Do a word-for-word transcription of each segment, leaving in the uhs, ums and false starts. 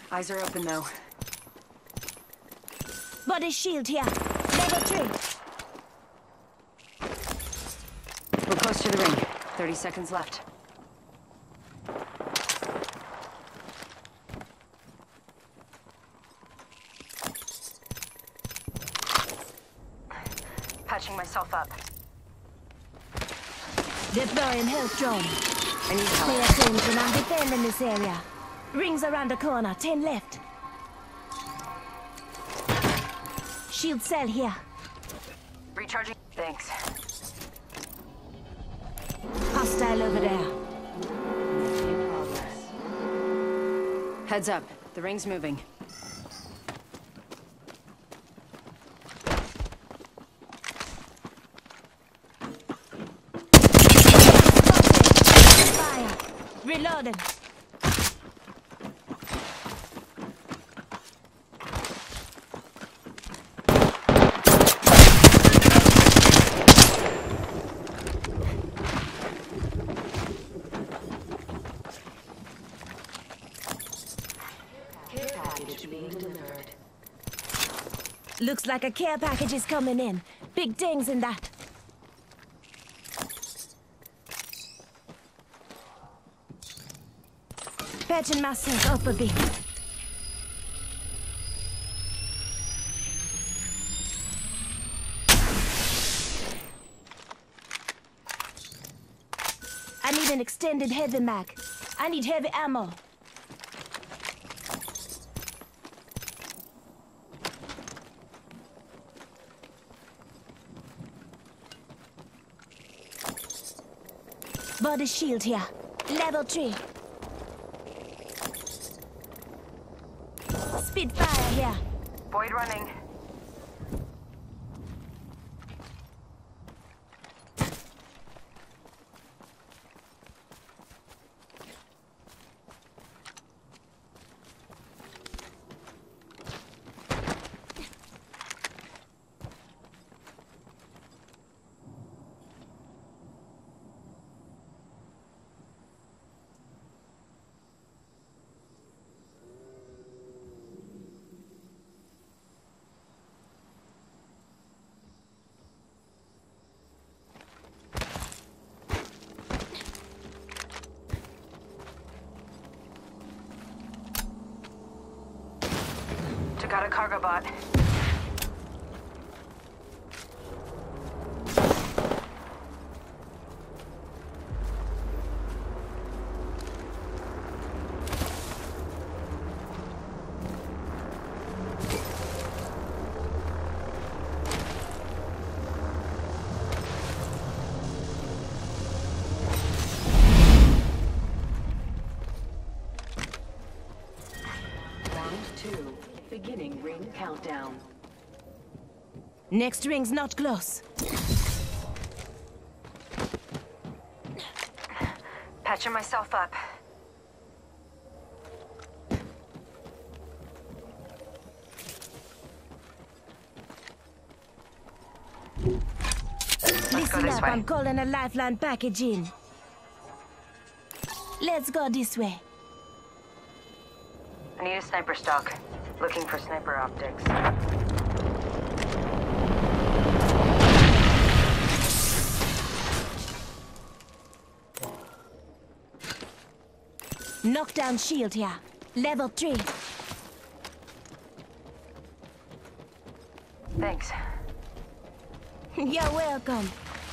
Eyes are open though. Body shield here. Level three. We're close to the ring. thirty seconds left. Patching myself up. Deploying health drone. I need help. Pay attention, I'm defending this area. Rings around the corner, ten left. Shield cell here. Recharging. Thanks. Hostile over there. In progress. Heads up. The ring's moving. Fire. Reloading. Looks like a care package is coming in. Big things in that. Patching myself up a bit. I need an extended heavy mag. I need heavy ammo. Body shield here. Level three. Spitfire here. Void running. Got a cargo bot. Round two. Beginning ring countdown. Next ring's not close. Patching myself up. Listen this up, way. I'm calling a lifeline package in. Let's go this way. I need a sniper stock. Looking for sniper optics. Knockdown shield here. Level three. Thanks. You're welcome.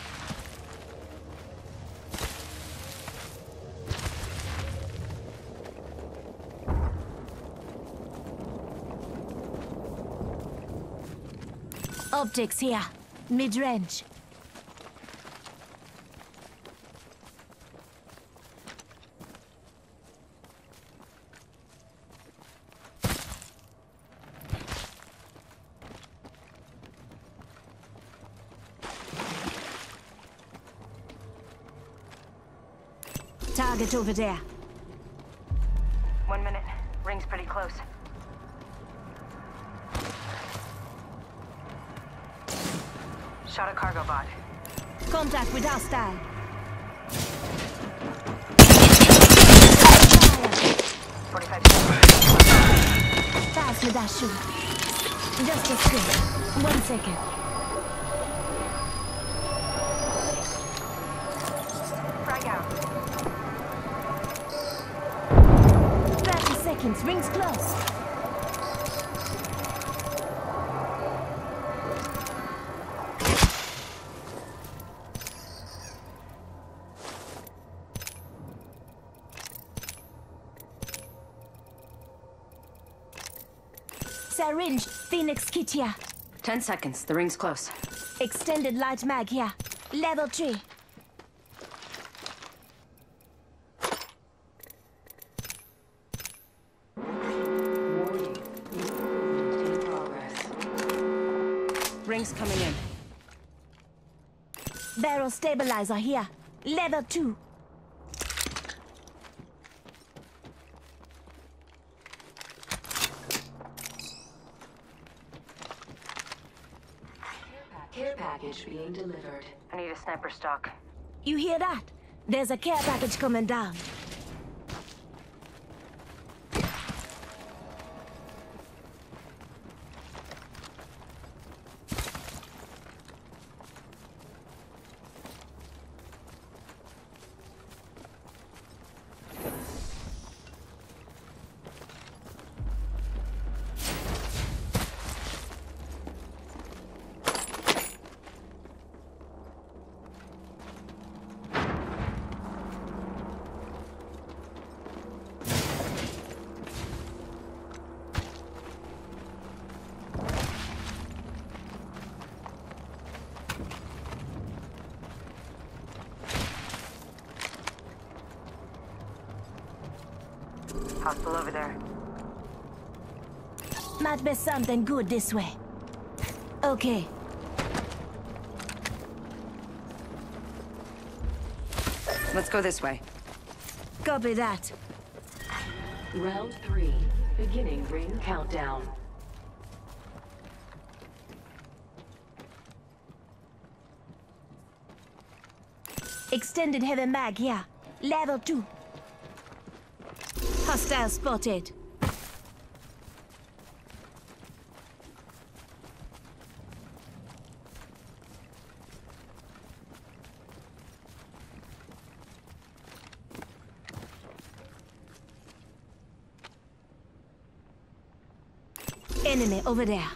Optics here. Mid-range. Target over there. One minute. Ring's pretty close. Shot a cargo bot. Contact with hostile. forty-five seconds. with that shoe. Just a script. One second. Frag out. thirty seconds. Rings close. Syringe. Phoenix kit here. Ten seconds. The ring's close. Extended light mag here. Level three. Warning. Movement in progress. Ring's coming in. Barrel stabilizer here. Level two. Care package being delivered. I need a sniper stock. You hear that? There's a care package coming down. Hostile over there. Might be something good this way. Okay. Let's go this way. Copy that. Round three. Beginning ring countdown. Extended heavy mag here. Level two. Hostile spotted. Enemy over there.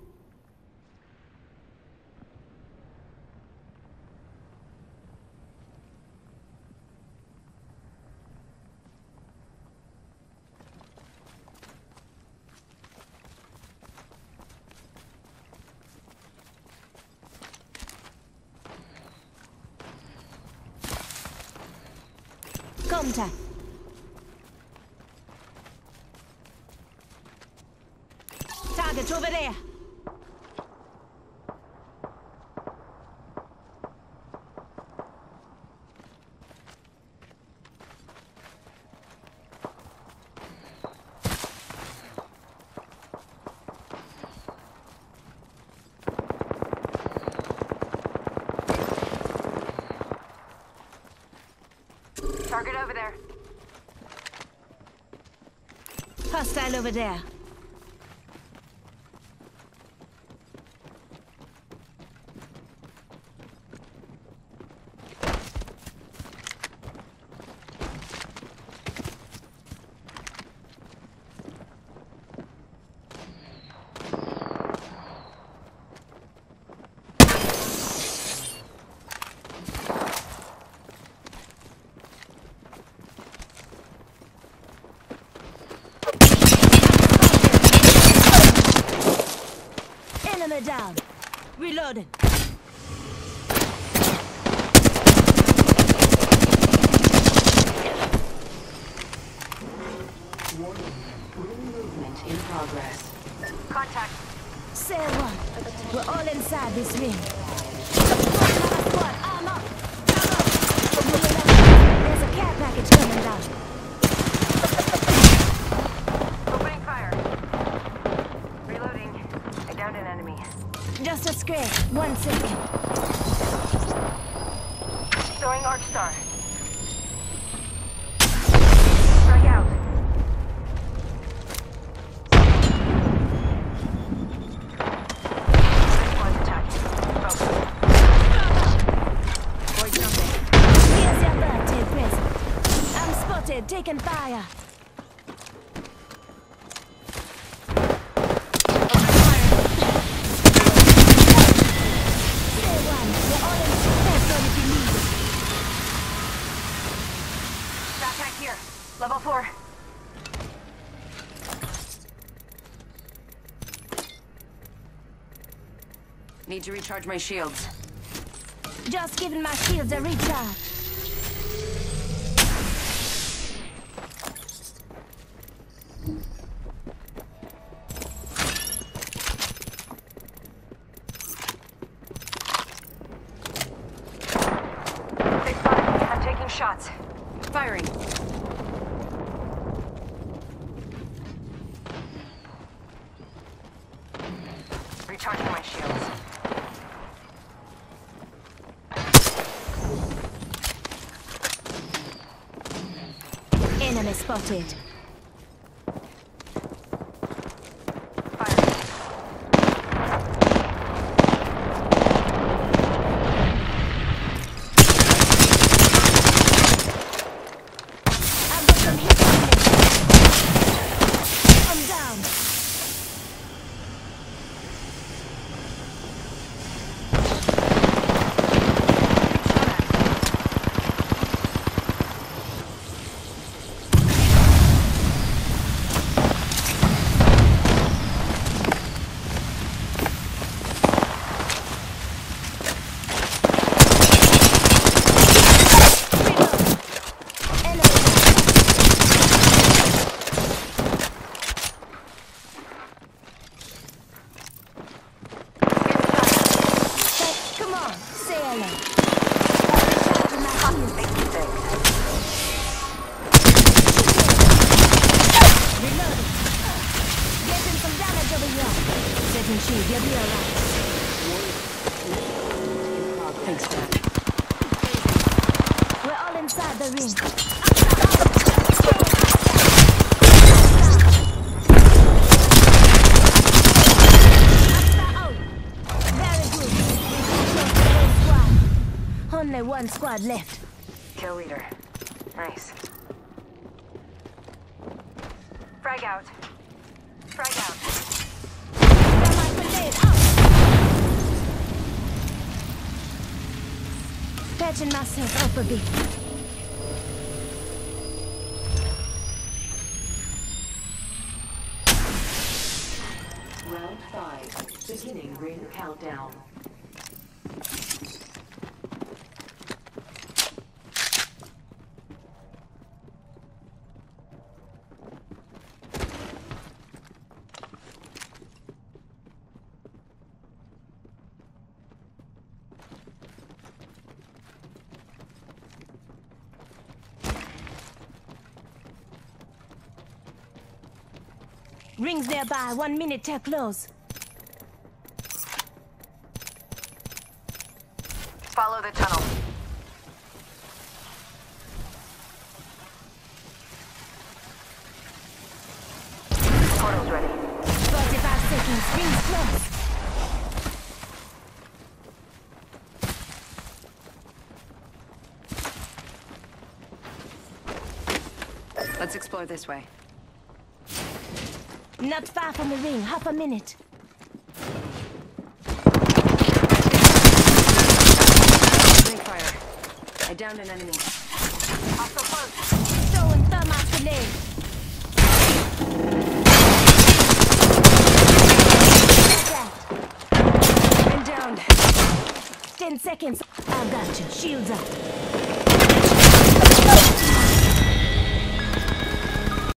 Contact. Target over there. Target over there. Hostile over there. Enemy down. Reloading. Warning. Ring movement in progress. Contact. Say one. We're all inside this ring. Squad, arm up. There's a care package coming down. Opening fire. Reloading. I downed an enemy. Just a scrape. One second. Throwing Arc Star. Strike out. taking fire. Stay one. We're all in space on if you need it. Backpack here. Level four. Need to recharge my shields. Just giving my shields a recharge. They spotted me. I'm taking shots. Firing. Recharging my shields. Enemy spotted. I've got some hit on me. I'm down. Come on, say hello. Reloading. Getting some damage over here. Setting shield, you'll be alright. Thanks, Jack. We're all inside the ring. Very good. Squad. Only one squad left. Kill leader. Nice. Frag out. Frag out. Thermite grenade out. Patching myself up a bit. Round five. Beginning ring countdown. Rings nearby, one minute till close. Follow the tunnel. Portal's ready. forty-five seconds, rings close. Let's explore this way. Not far from the ring, half a minute. Opening fire. I downed an enemy. Hostile close. Throwing thermite grenade. Been downed. Ten seconds. I got you. Shields up.